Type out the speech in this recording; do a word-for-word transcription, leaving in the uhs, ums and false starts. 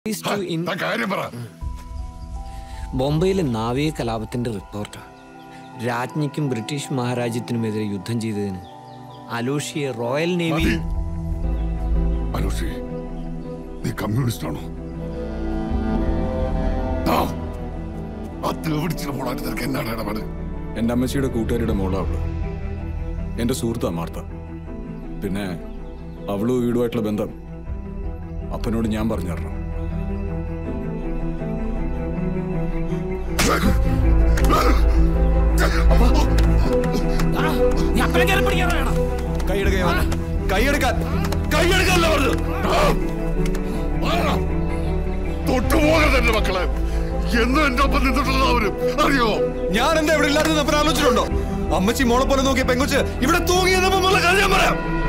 ബോംബെയിലെ നാവിക കലാപത്തിന്റെ report രാജ്ഞിക്കും British മഹാരാജ്യത്തിനുമെതിരെ യുദ്ധം ചെയ്തതിന് അലോഷിയെ റോയൽ നേവി കമ്മ്യൂണിസ്റ്റ് ആണോ? എന്റെ അമ്മച്ചിയുടെ കൂട്ടുകാരിയുടെ മോളാവള്, എന്റെ സുഹൃത്താ മാർത്ത. പിന്നെ അവളും വീടുമായിട്ടുള്ള ബന്ധം അപ്പനോട് ഞാൻ പറഞ്ഞു തരണം. കൈയെടുക്കാൻ കൈയെടുക്കാനല്ല പറഞ്ഞു. തൊട്ടുപോകരുത് മക്കളെ. എന്നും എന്റെ ഒപ്പം നിന്നിട്ടുള്ള അവരും അറിയോ? ഞാൻ എന്താ ഇവിടെ ഇല്ലാതെ ആലോചിച്ചിട്ടുണ്ടോ? അമ്മച്ചി മോളെ പോലെ നോക്കിയ പെങ്കൊച്ച് ഇവിടെ തൂങ്ങിയതെന്നുള്ള കാര്യം ഞാൻ പറയാം.